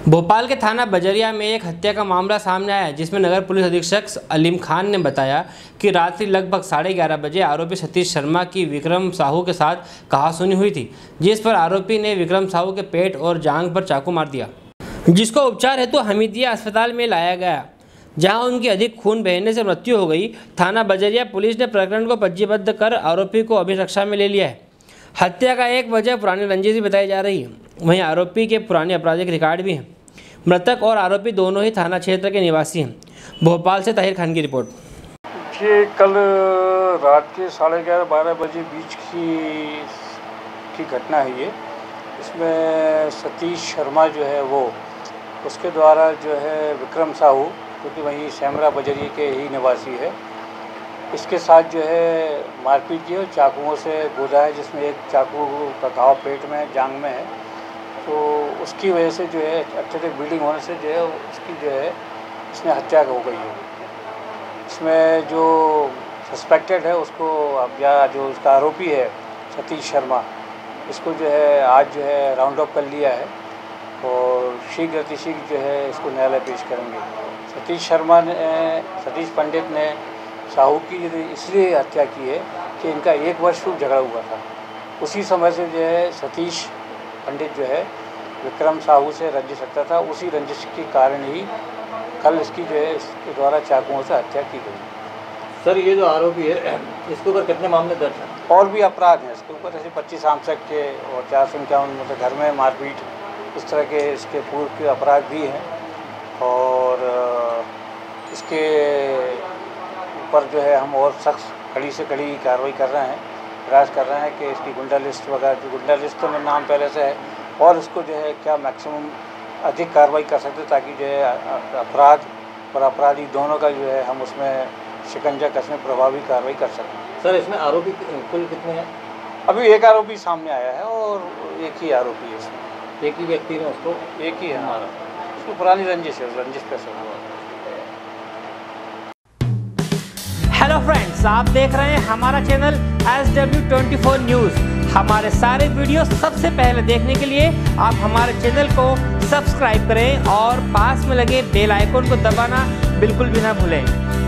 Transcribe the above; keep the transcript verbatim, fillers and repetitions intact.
भोपाल के थाना बजरिया में एक हत्या का मामला सामने आया, जिसमें नगर पुलिस अधीक्षक अलीम खान ने बताया कि रात्रि लगभग साढ़े ग्यारह बजे आरोपी सतीश शर्मा की विक्रम साहू के साथ कहासुनी हुई थी, जिस पर आरोपी ने विक्रम साहू के पेट और जांघ पर चाकू मार दिया, जिसको उपचार हेतु तो हमीदिया अस्पताल में लाया गया, जहां उनकी अधिक खून बहने से मृत्यु हो गई। थाना बजरिया पुलिस ने प्रकरण को पंजीबद्ध कर आरोपी को अभिरक्षा में ले लिया है। हत्या का एक वजह पुरानी रंजिश बताई जा रही है, वहीं आरोपी के पुराने आपराधिक रिकॉर्ड भी हैं। मृतक और आरोपी दोनों ही थाना क्षेत्र के निवासी हैं। भोपाल से ताहिर खान की रिपोर्ट। ये कल रात के साढ़े ग्यारह बारह बजे बीच की की घटना है। ये इसमें सतीश शर्मा जो है वो उसके द्वारा जो है विक्रम साहू, क्योंकि वहीं सैमरा बजरी के ही निवासी है, इसके साथ जो है मारपीट की और चाकुओं से गोदा है, जिसमें एक चाकू का घाव पेट में जांघ में है। तो उसकी वजह से जो है अत्यधिक ब्लीडिंग होने से जो है उसकी जो है इसमें हत्या हो गई है। इसमें जो सस्पेक्टेड है उसको अब या जो उसका आरोपी है सतीश शर्मा, इसको जो है आज जो है राउंड अप कर लिया है और शीघ्र अतिशीघ्र जो है इसको न्यायालय पेश करेंगे। सतीश शर्मा ने सतीश पंडित ने साहू की इसलिए हत्या की है कि इनका एक वर्ष पूर्व झगड़ा हुआ था। उसी समय से जो है सतीश पंडित जो है विक्रम साहू से रंजिश रखता था। उसी रंजिश के कारण ही कल इसकी जो है इसके द्वारा चाकुओं से हत्या की गई। सर, ये जो आरोपी है इसके ऊपर कितने मामले दर्ज हैं? और भी अपराध हैं इसके ऊपर, जैसे पच्चीस आमसक के और चार सौ इक्यावन मतलब घर में मारपीट, इस तरह के इसके पूर्व के अपराध भी हैं। और इसके ऊपर जो है हम और सख्त कड़ी से कड़ी कार्रवाई कर रहे हैं, प्रयास कर रहे हैं कि इसकी गुंडा लिस्ट वगैरह, जो गुंडा लिस्ट तो में नाम पहले से है, और इसको जो है क्या मैक्सिमम अधिक कार्रवाई कर सकते, ताकि जो है अपराध और अपराधी दोनों का जो है हम उसमें शिकंजा कसने प्रभावी कार्रवाई कर सकें। सर, इसमें आरोपी कुल कितने हैं? अभी एक आरोपी सामने आया है और एक ही आरोपी है इसमें। एक ही व्यक्ति ने उसको एक ही है हमारा, उसको पुरानी रंजिश है, रंजिश पैसा हुआ। हेलो फ्रेंड्स, आप देख रहे हैं हमारा channel S W twenty four news. हमारे सारे वीडियो सबसे पहले देखने के लिए आप हमारे चैनल को सब्सक्राइब करें और पास में लगे बेल आइकन को दबाना बिल्कुल भी ना भूलें।